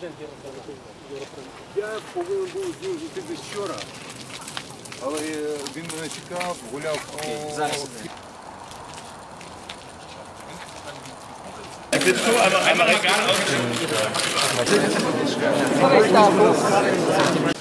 Я повинен був з ним зустрітися вчора, але він мене чекав, гуляв. Зараз. Willst du aber Amerikaner?